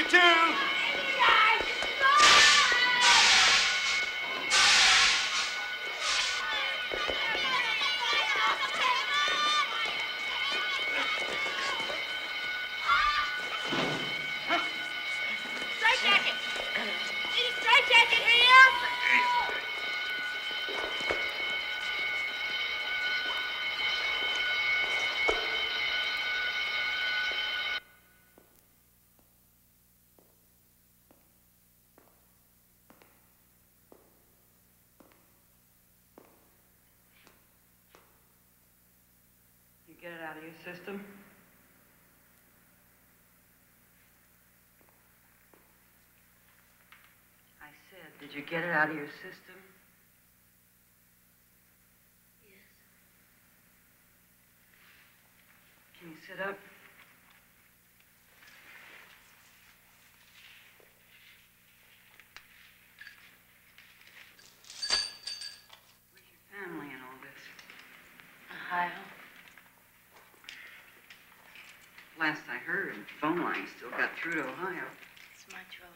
me too. Straitjacket! Need a straitjacket here? You get it out of your system? I said, did you get it out of your system? Yes. Can you sit up? Where's your family in all this? Ohio. Last I heard, the phone line still got through to Ohio. It's my trouble.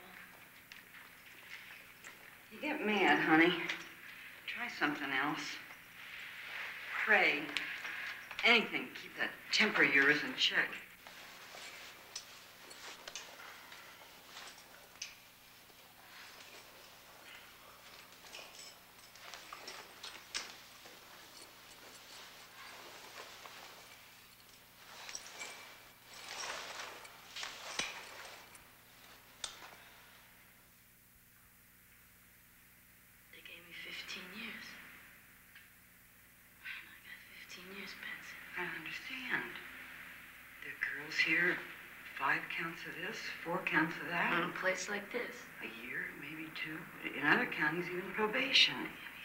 You get mad, honey. Try something else. Pray. Anything. Keep that temper of yours in check. They gave me 15 years. And I got 15 years, Patsy. I understand. There are girls here, 5 counts of this, 4 counts of that. In a place like this. A year, maybe 2. In other counties, even probation.